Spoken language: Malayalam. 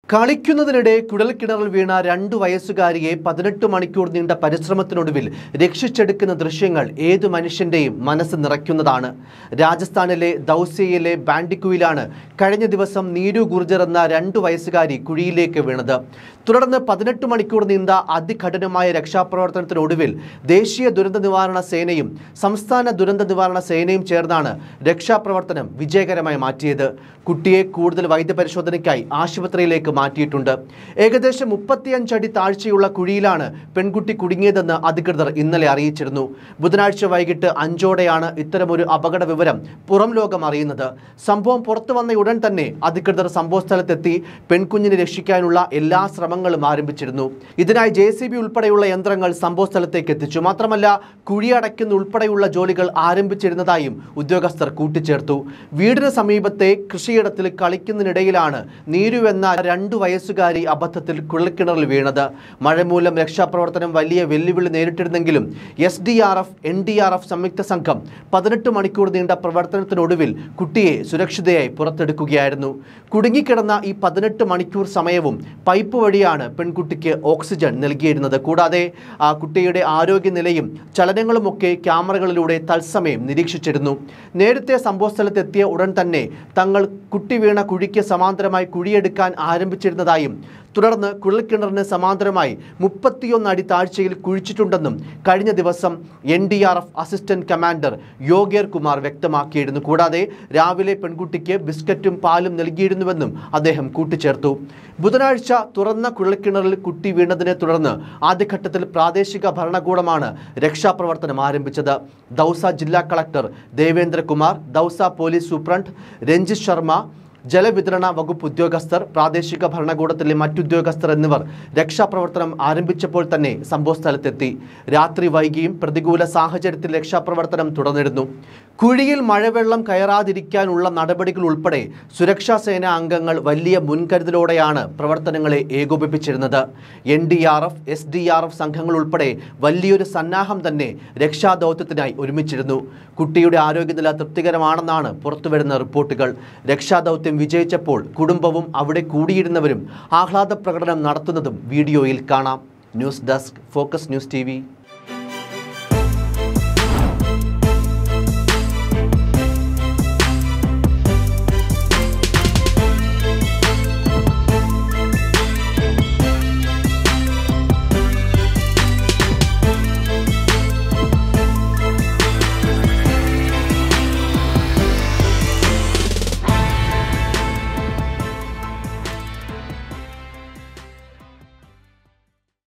കളിക്കുന്നതിനിടെ കുഴൽക്കിണറിൽ വീണ 2 വയസ്സുകാരിയെ 18 മണിക്കൂർ നീണ്ട പരിശ്രമത്തിനൊടുവിൽ രക്ഷിച്ചെടുക്കുന്ന ദൃശ്യങ്ങൾ ഏതു മനുഷ്യന്റെയും മനസ്സ് നിറയ്ക്കുന്നതാണ്. രാജസ്ഥാനിലെ ദൗസയിലെ ബാൻഡിക്കുയിലാണ് കഴിഞ്ഞ ദിവസം നീരു ഗുർജർ എന്ന 2 വയസ്സുകാരി കുഴിയിലേക്ക് വീണത്. തുടർന്ന് 18 മണിക്കൂർ നീണ്ട അതികഠിനമായ രക്ഷാപ്രവർത്തനത്തിനൊടുവിൽ ദേശീയ ദുരന്ത നിവാരണ സേനയും സംസ്ഥാന ദുരന്ത നിവാരണ സേനയും ചേർന്നാണ് രക്ഷാപ്രവർത്തനം വിജയകരമായി മാറ്റിയത്. കുട്ടിയെ കൂടുതൽ വൈദ്യപരിശോധനയ്ക്കായി ആശുപത്രിയിലേക്ക് മാറ്റിയിട്ടുണ്ട്. ഏകദേശം 35 അടി താഴ്ചയുള്ള കുഴിയിലാണ് പെൺകുട്ടി കുടുങ്ങിയതെന്ന് അധികൃതർ ഇന്നലെ അറിയിച്ചിരുന്നു. ബുധനാഴ്ച വൈകിട്ട് 5ഓടെയാണ് ഇത്തരമൊരു അപകട വിവരം പുറം ലോകം അറിയുന്നത്. സംഭവം പുറത്തു വന്ന ഉടൻ തന്നെ അധികൃതർ സംഭവസ്ഥലത്തെത്തി പെൺകുഞ്ഞിനെ രക്ഷിക്കാനുള്ള എല്ലാ ശ്രമങ്ങളും ആരംഭിച്ചിരുന്നു. ഇതിനായി JCB ഉൾപ്പെടെയുള്ള യന്ത്രങ്ങൾ സംഭവസ്ഥലത്തേക്ക് എത്തിച്ചു. മാത്രമല്ല കുഴിയടയ്ക്കുന്ന ഉൾപ്പെടെയുള്ള ജോലികൾ ആരംഭിച്ചിരുന്നതായും ഉദ്യോഗസ്ഥർ കൂട്ടിച്ചേർത്തു. വീടിന് സമീപത്തെ കൃഷിയിടത്തിൽ കളിക്കുന്നതിനിടയിലാണ് നീരു എന്ന 2 വയസ്സുകാരി അബദ്ധത്തിൽ കുഴൽക്കിണറിൽ വീണത്. മഴ മൂലം രക്ഷാപ്രവർത്തനം വലിയ വെല്ലുവിളി നേരിട്ടിരുന്നെങ്കിലും SDRF, NDRF സംയുക്ത സംഘം 18 മണിക്കൂർ നീണ്ട പ്രവർത്തനത്തിനൊടുവിൽ കുട്ടിയെ സുരക്ഷിതയായി പുറത്തെടുക്കുകയായിരുന്നു. കുടുങ്ങിക്കിടന്ന ഈ 18 മണിക്കൂർ സമയവും പൈപ്പ് വഴിയാണ് പെൺകുട്ടിക്ക് ഓക്സിജൻ നൽകിയിരുന്നത്. കൂടാതെ ആ കുട്ടിയുടെ ആരോഗ്യനിലയും ചലനങ്ങളുമൊക്കെ ക്യാമറകളിലൂടെ തത്സമയം നിരീക്ഷിച്ചിരുന്നു. നേരത്തെ സംഭവസ്ഥലത്തെത്തിയ ഉടൻ തന്നെ തങ്ങൾ കുട്ടി വീണ കുഴിക്ക് സമാന്തരമായി കുഴിയെടുക്കാൻ ആരംഭിച്ചിരുന്നതായും തുടർന്ന് കുഴൽക്കിണറിന് സമാന്തരമായി 31 അടി താഴ്ചയിൽ കുഴിച്ചിട്ടുണ്ടെന്നും കഴിഞ്ഞ ദിവസം NDRF അസിസ്റ്റന്റ് കമാൻഡർ യോഗേർ കുമാർ വ്യക്തമാക്കിയിരുന്നു. കൂടാതെ രാവിലെ പെൺകുട്ടിക്ക് ബിസ്ക്കറ്റും പാലും നൽകിയിരുന്നുവെന്നും അദ്ദേഹം കൂട്ടിച്ചേർത്തു. ബുധനാഴ്ച തുറന്ന കുഴൽക്കിണറിൽ കുട്ടി വീണതിനെ തുടർന്ന് ആദ്യഘട്ടത്തിൽ പ്രാദേശിക ഭരണകൂടമാണ് രക്ഷാപ്രവർത്തനം ആരംഭിച്ചത്. ദൗസ ജില്ലാ collector Devendra Kumar, Dausa police superintendent Ranjit Sharma, ജലവിതരണ വകുപ്പ് ഉദ്യോഗസ്ഥർ, പ്രാദേശിക ഭരണകൂടത്തിലെ മറ്റുദ്യോഗസ്ഥർ എന്നിവർ രക്ഷാപ്രവർത്തനം ആരംഭിച്ചപ്പോൾ തന്നെ സംഭവസ്ഥലത്തെത്തി. രാത്രി വൈകിയും പ്രതികൂല സാഹചര്യത്തിൽ രക്ഷാപ്രവർത്തനം തുടർന്നിരുന്നു. കുഴിയിൽ മഴവെള്ളം കയറാതിരിക്കാനുള്ള നടപടികൾ ഉൾപ്പെടെ സുരക്ഷാ സേനാ അംഗങ്ങൾ വലിയ മുൻകരുതലോടെയാണ് പ്രവർത്തനങ്ങളെ ഏകോപിപ്പിച്ചിരുന്നത്. NDRF, SDRF സംഘങ്ങൾ ഉൾപ്പെടെ വലിയൊരു സന്നാഹം തന്നെ രക്ഷാദൗത്യത്തിനായി ഒരുമിച്ചിരുന്നു. കുട്ടിയുടെ ആരോഗ്യനില തൃപ്തികരമാണെന്നാണ് പുറത്തുവരുന്ന റിപ്പോർട്ടുകൾ. രക്ഷാദൗത്യം വിജയിച്ചപ്പോൾ കുടുംബവും അവിടെ കൂടിയിരുന്നവരും ആഹ്ലാദ പ്രകടനം നടത്തുന്നതും വീഡിയോയിൽ കാണാം. News desk, focus news TV.